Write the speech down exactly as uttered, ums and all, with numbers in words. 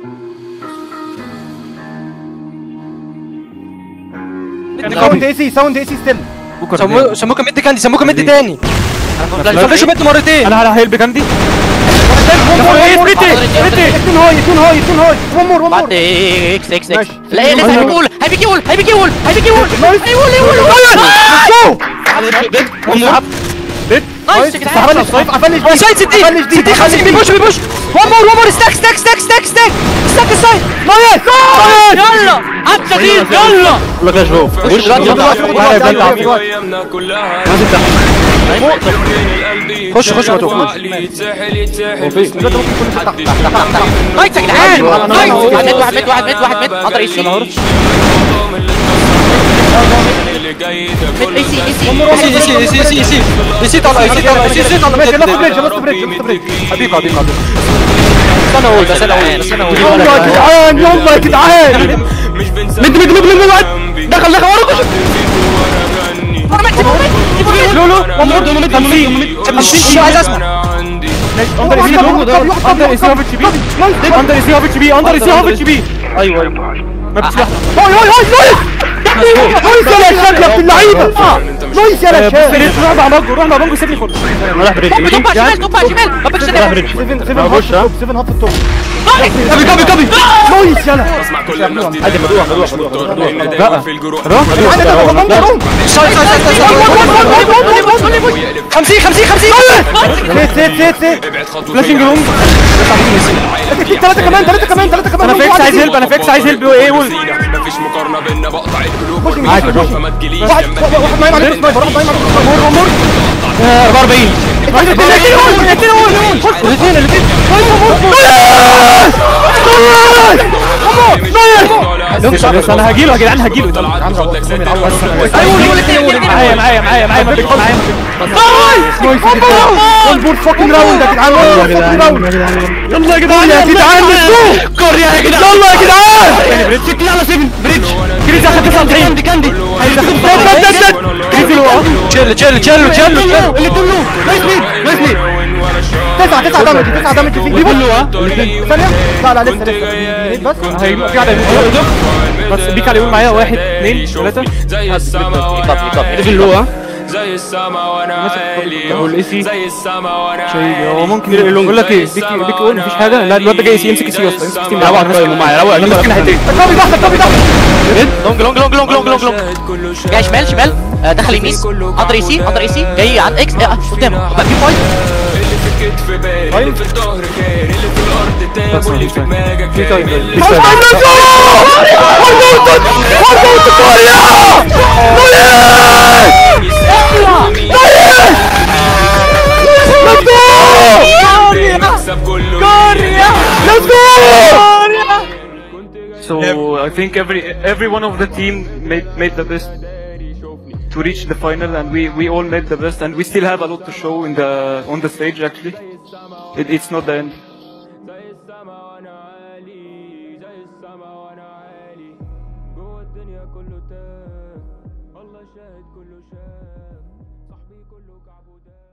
ساوند اي سي ساوند اي سي ستيل. سموك مد كاندي سموك مد تاني. فلاشوا مد مرتين. انا هلا هيل بكاندي. اتنين هاي اتنين هاي اتنين هاي. ون مور ون مور. اكس اكس اكس. لا لسه هيبيك يقول هيبيك يقول هيبيك يقول هيبيك يقول هيقول يقول. نايس يا جدعان. قفلش سايد ستين ستين خمسين بيبوش بيبوش. ون مور ون مور ستاك ستاك ستاك ستاك ستاك ستاك السايد. نايس يلا عبد الجليل يلا. والله كده شوف. خش خش خش نايس يا جدعان. نايس. واحد مد واحد مد واحد مد واحد مد اقدر يسي. مد اي سي اي سي اي سي اي سي اي سي اي سي طالع اي سي طالع اي سي طالع. ماشي لاست بريدج لاست بريدج لاست بريدج. حبيبي حبيبي حبيبي. استنى اقول بس انا اقول بس انا اقول. يلا يا جدعان يلا يا جدعان. مد مد مد مد دخل دخل ورا. لو لو ممر ممد خمسين خمسين. عايز اسمع. اندر اي سي اندر اي سي هافت بي اندر اي سي هافت بي اندر اي سي هافت بي. ايوه ايوه ما بتسمع. هاي هاي هاي نايس يا شباب يا اللعيبه. نايس يا شباب. روح مع بانجو روح مع بانجو سيبني خالص. راح بريد توب على شمال توب على شمال ما بكش سبعة سبعة هاف التوب. كبي كبي كبي. نايس يلا. عادي مروح مروح مروح روح خمسين خمسين خمسين. زيت زيت زيت زيت. فلاشينج روم. ثلاثة كمان ثلاثة كمان ثلاثة كمان. انا فيكس عايز هيلب انا فيكس عايز هيلب ايه قول. مفيش مقارنه بيننا بقطع القلوب. معاك فما تجيليش. واحد واحد نايم على سنايبر واحد نايم على مور مور. أربعة وأربعين. الاثنين الاثنين. انا هجيله يا جدعان هجيله. معايا معايا معايا معايا معايا البور فاكين راوند يا جدعان. يلا يا جدعان يا جدعان كوريا يا جدعان. يلا يا جدعان. بريدج يلا سيفن بريدج. كريز اخد تسعة وتسعين. كاندي كاندي كريز تشيل تشيل تشيل تشيل اللي كله نايس ليد نايس ليد. تسعة تسعة دامج تسعة دامج فيه. دي كله ثانية. لا لا لسه لسه بس هيبقى في على بس بيك على يقول معايا واحد اثنين ثلاثة. زي السما وانا في اللو ها زي السما وانا عالي. هو الاي سي زي السما وانا شيء هو ممكن يقول لك ايه بيك بيك يقول مفيش حاجة. لا الواد ده جاي يمسك سي اصلا يمسك سي معاه معايا روق يمسك ناحيتين. كوبي تحت كوبي تحت. لونج لونج لونج لونج لونج لونج لونج جاي شمال شمال دخل يمين اندر اي سي اندر اي سي جاي عند اكس قدامه بقى في فايت. اللي في الكتف بال اللي في الظهر خير اللي في الارض تاب واللي في دماغك كامل. So I think every every one of the team made made the best to reach the final, and we we all made the best, and we still have a lot to show in the on the stage. Actually, it, it's not the end. الله شاهد كله شاف صاحبي كله كعبه ده.